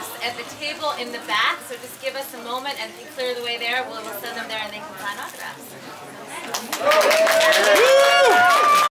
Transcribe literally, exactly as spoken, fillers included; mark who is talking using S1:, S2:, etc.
S1: autographs at the table in the back, so just give us a moment and if you clear the way there, we'll, we'll send them there and they can sign autographs. Okay.